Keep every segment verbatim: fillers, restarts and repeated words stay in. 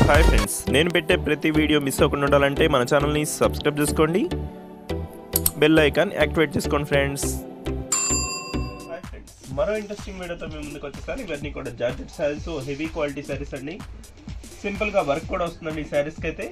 Hi friends, నేను పెట్టే ప్రతి వీడియో మిస్ అవ్వకుండా ఉండాలంటే మన ఛానల్ని సబ్స్క్రైబ్ చేసుకోండి, బెల్ ఐకాన్ యాక్టివేట్ చేసుకోండి ఫ్రెండ్స్. హాయ్ ఫ్రెండ్స్, మరో ఇంట్రెస్టింగ్ వీడియోతో మేము ముందుకు వచ్చేసాను. ఇవన్నీ కూడా georgette saris, heavy quality saris అండి. సింపుల్గా వర్క్ కూడా వస్తుందండి ఈ శారీస్కి అయితే.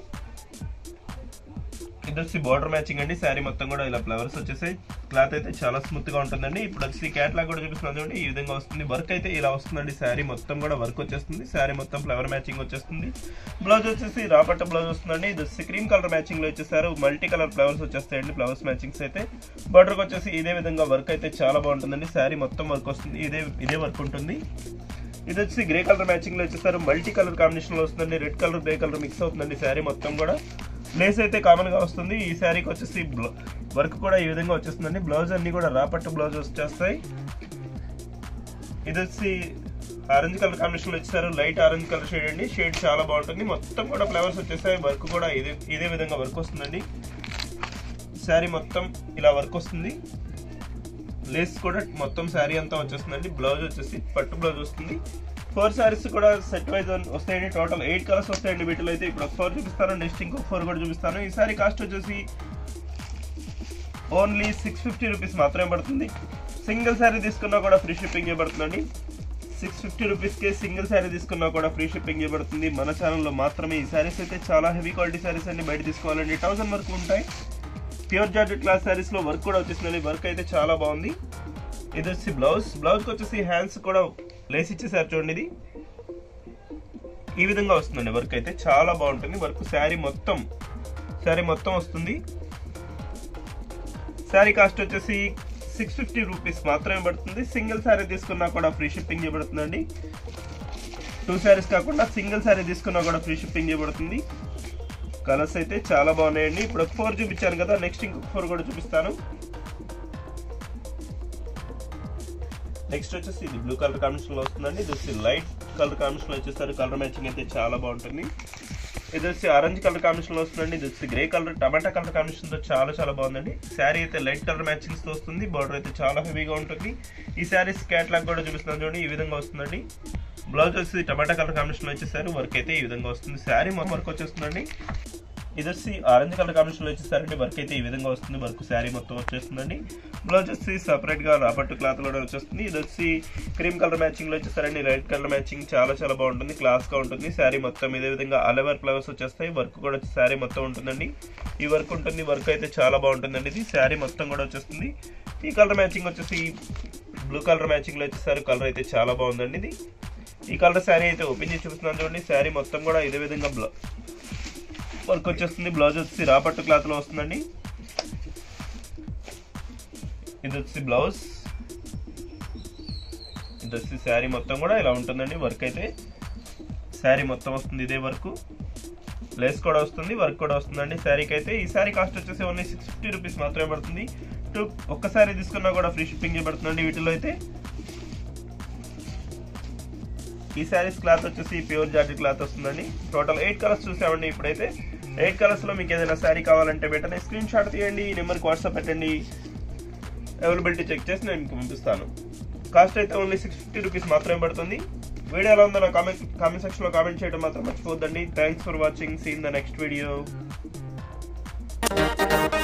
ఇది వచ్చి బార్డర్ మ్యాచింగ్ అండి. శారీ మొత్తం కూడా ఇలా ఫ్లవర్స్ వచ్చేసాయి. క్లాత్ అయితే చాలా స్మూత్ గా ఉంటుందండి. ఇప్పుడు వచ్చి క్యాట్లాగ్ కూడా చూపిస్తున్నాను చూడండి, ఈ విధంగా వస్తుంది. వర్క్ అయితే ఇలా వస్తుందండి. శారీ మొత్తం కూడా వర్క్ వచ్చేస్తుంది. శారీ మొత్తం ఫ్లవర్ మ్యాచింగ్ వచ్చేస్తుంది. బ్లౌజ్ వచ్చేసి రాపట్ట బ్లౌజ్ వస్తుందండి. ఇది వచ్చి క్రీమ్ కలర్ మ్యాచింగ్ లో వచ్చేసారు. మల్టీ కలర్ ఫ్లవర్స్ వచ్చేస్తాయండి. ఫ్లవర్స్ మ్యాచింగ్స్ అయితే బార్డర్ వచ్చేసి ఇదే విధంగా వర్క్ అయితే చాలా బాగుంటుందండి. శారీ మొత్తం వర్క్ వస్తుంది. ఇదే ఇదే వర్క్ ఉంటుంది. ఇది వచ్చి గ్రే కలర్ మ్యాచింగ్ లో వచ్చేసారు. మల్టీ కలర్ కాంబినేషన్ లో వస్తుందండి. Red colour grey colour mix అవుతుందండి. శారీ మొత్తం కూడా లేస్ అయితే కామన్ గా వస్తుంది. ఈ శారీకి వచ్చేసి వర్క్ కూడా ఈ విధంగా వచ్చేస్తుందండి. బ్లౌజ్ అన్ని కూడా రాపట్టు బ్లౌజ్ వచ్చేస్తాయి. ఇది వచ్చి ఆరెంజ్ కలర్ కాంబినేషన్ లో వచ్చేసారు. లైట్ ఆరెంజ్ కలర్ షేడ్ అండి. షేడ్ చాలా బాగుంటుంది. మొత్తం కూడా ఫ్లవర్స్ వచ్చేస్తాయి. వర్క్ కూడా ఇదే ఇదే విధంగా వర్క్ వస్తుందండి. శారీ మొత్తం ఇలా వర్క్ వస్తుంది. లేస్ కూడా మొత్తం శారీ అంతా వచ్చేస్తుందండి. బ్లౌజ్ వచ్చేసి పట్టు బ్లౌజ్ వస్తుంది. ఫోర్ శారీస్ కూడా సెట్ వైజ్ వస్తాయండి. టోటల్ ఎయిట్ కలర్స్ వస్తాయండి వీటిలో అయితే. ఇప్పుడు ఫోర్ చూపిస్తాను, నెక్స్ట్ ఇంకో ఫోర్ కూడా చూపిస్తాను. ఈ సారీ కాస్ట్ వచ్చేసి ఓన్లీ సిక్స్ ఫిఫ్టీ రూపీస్ మాత్రమే పడుతుంది. సింగిల్ శారీ తీసుకున్నా కూడా ఫ్రీ షిప్పింగ్ చేయబడుతుందండి. సిక్స్ ఫిఫ్టీ రూపీస్కే సింగిల్ శారీ తీసుకున్నా కూడా ఫ్రీ షిప్పింగ్ చేయబడుతుంది. మన ఛానల్లో మాత్రమే ఈ శారీస్ అయితే చాలా హెవీ క్వాలిటీ శారీస్ అన్ని బయట తీసుకోవాలండి. థౌసండ్ వరకు ఉంటాయి. ప్యూర్ జార్జెట్ క్లాస్ శారీస్ లో వర్క్ కూడా వచ్చేసిందండి. వర్క్ అయితే చాలా బాగుంది. ఇది వచ్చి బ్లౌజ్ బ్లౌజ్కి వచ్చేసి హ్యాండ్స్ కూడా లేస్ ఇచ్చేసారు చూడండి. ఇది ఈ విధంగా వస్తుందండి. వర్క్ అయితే చాలా బాగుంటుంది. వర్క్ శారీ మొత్తం శారీ మొత్తం వస్తుంది. శారీ కాస్ట్ వచ్చేసి సిక్స్ ఫిఫ్టీ రూపీస్ మాత్రమే పడుతుంది. సింగిల్ శారీ తీసుకున్నా కూడా ఫ్రీ షిప్పింగ్ చేయబడుతుందండి. టూ శారీస్ కాకుండా సింగిల్ శారీ తీసుకున్నా కూడా ఫ్రీ షిప్పింగ్ చేయబడుతుంది. కలర్స్ అయితే చాలా బాగున్నాయండి. ఇప్పుడు ఫోర్ చూపించాను కదా, నెక్స్ట్ ఇంకొక ఫోర్ కూడా చూపిస్తాను. నెక్స్ట్ వచ్చేసి ఇది బ్లూ కలర్ కాంబినేషన్ లో వస్తుందండి. ఇది వచ్చి లైట్ కలర్ కాంబినేషన్ లో వచ్చేసారు. కలర్ మ్యాచింగ్ అయితే చాలా బాగుంటుంది. ఇది వచ్చి ఆరెంజ్ కలర్ కాంబినేషన్ లో వస్తుందండి. ఇది వచ్చి గ్రే కలర్ టమాటా కలర్ కాంబినేషన్ తో చాలా చాలా బాగుందండి. శారీ అయితే లైట్ కలర్ మ్యాచింగ్స్ తో వస్తుంది. బార్డర్ అయితే చాలా హెవీగా ఉంటుంది. ఈ శారీస్ క్యాట్లాగ్ కూడా చూపిస్తున్నాను చూడండి, ఈ విధంగా వస్తుందండి. బ్లౌజ్ వచ్చి టమాటా కలర్ కాంబినేషన్ లో వచ్చేసారు. వర్క్ అయితే ఈ విధంగా వస్తుంది. శారీ మొత్తం వర్క్ వచ్చేస్తుందండి. ఇది వచ్చి ఆరెంజ్ కలర్ కాంబినేషన్ లో వచ్చేసారండి. వర్క్ అయితే ఈ విధంగా వస్తుంది. వర్క్ శారీ మొత్తం వచ్చేస్తుందండి. బ్లౌజ్ వచ్చి సపరేట్ గా రాపట్టు క్లాత్ కూడా వచ్చేస్తుంది. ఇది వచ్చి క్రీమ్ కలర్ మ్యాచింగ్ లో వచ్చేసారండి. రెడ్ కలర్ మ్యాచింగ్ చాలా చాలా బాగుంటుంది. క్లాస్ గా ఉంటుంది. శారీ మొత్తం ఇదే విధంగా అలవర్ ఫ్లవర్స్ వచ్చేస్తాయి. వర్క్ కూడా శారీ మొత్తం ఉంటుందండి. ఈ వర్క్ ఉంటుంది. వర్క్ అయితే చాలా బాగుంటుందండి. ఇది శారీ మొత్తం కూడా వచ్చేస్తుంది. ఈ కలర్ మ్యాచింగ్ వచ్చేసి బ్లూ కలర్ మ్యాచింగ్ లో వచ్చేసారు. కలర్ అయితే చాలా బాగుందండి. ఇది ఈ కలర్ శారీ అయితే ఓపెన్ చేసి చూపిస్తున్నాను చూడండి. శారీ మొత్తం కూడా ఇదే విధంగా వర్క్ వచ్చేస్తుంది. బ్లౌజ్ వచ్చి రాపట్టు క్లాత్ లో వస్తుందండి. ఇది వచ్చి బ్లౌజ్, ఇది వచ్చి శారీ మొత్తం కూడా ఇలా ఉంటుందండి. వర్క్ అయితే శారీ మొత్తం వస్తుంది. ఇదే వర్క్ లేస్ కూడా వస్తుంది. వర్క్ కూడా వస్తుందండి శారీకి అయితే. ఈ శారీ కాస్ట్ వచ్చేసి ఓన్లీ సిక్స్ ఫిఫ్టీ రూపీస్ మాత్రమే పడుతుంది. టూ ఒక్క శారీ తీసుకున్నా కూడా ఫ్రీ షిప్పింగ్ చేయబడుతుందండి వీటిలో అయితే. ఈ శారీస్ క్లాత్ వచ్చేసి ప్యూర్ జార్జెట్ క్లాత్ వస్తుందండి. టోటల్ ఎయిట్ కలర్స్ చూసామండి. ఇప్పుడైతే ఎయిట్ కలర్స్ లో మీకు ఏదైనా శారీ కావాలంటే వెంటనే స్క్రీన్ షాట్ తీయండి, ఈ నెంబర్కి వాట్సాప్ పెట్టండి. అవైలబిలిటీ చెక్ చేసి నేను మీకు పంపిస్తాను. కాస్ట్ అయితే ఓన్లీ సిక్స్ ఫిఫ్టీ రూపీస్ మాత్రమే పడుతుంది. వీడియో ఎలా ఉందో నా కామెంట్ కామెంట్ సెక్షన్ లో కామెంట్ చేయడం మాత్రం మర్చిపోద్దండి. Thanks for watching. See in the next video.